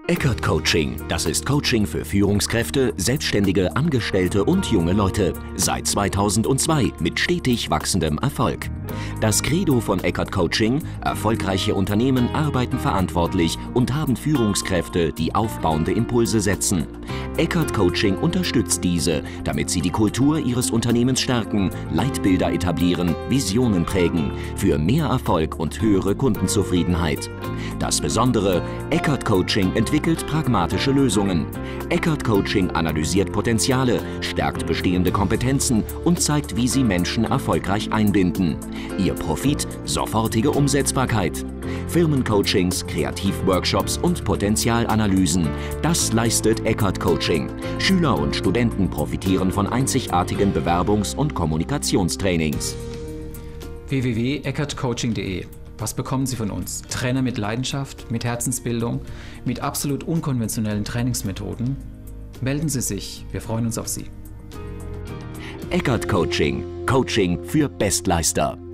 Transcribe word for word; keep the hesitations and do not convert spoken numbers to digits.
Eckert Coaching, das ist Coaching für Führungskräfte, Selbstständige, Angestellte und junge Leute. Seit zweitausendzwei mit stetig wachsendem Erfolg. Das Credo von Eckert Coaching: erfolgreiche Unternehmen arbeiten verantwortlich und haben Führungskräfte, die aufbauende Impulse setzen. Eckert Coaching unterstützt diese, damit sie die Kultur ihres Unternehmens stärken, Leitbilder etablieren, Visionen prägen, für mehr Erfolg und höhere Kundenzufriedenheit. Das Besondere: Eckert Coaching entwickelt pragmatische Lösungen. Eckert Coaching analysiert Potenziale, stärkt bestehende Kompetenzen und zeigt, wie sie Menschen erfolgreich einbinden. Ihr Profit: sofortige Umsetzbarkeit. Firmencoachings, Kreativworkshops und Potenzialanalysen. Das leistet Eckert Coaching. Schüler und Studenten profitieren von einzigartigen Bewerbungs- und Kommunikationstrainings. w w w punkt eckert coaching punkt de. Was bekommen Sie von uns? Trainer mit Leidenschaft, mit Herzensbildung, mit absolut unkonventionellen Trainingsmethoden? Melden Sie sich, wir freuen uns auf Sie. Eckert Coaching. Coaching für Bestleister.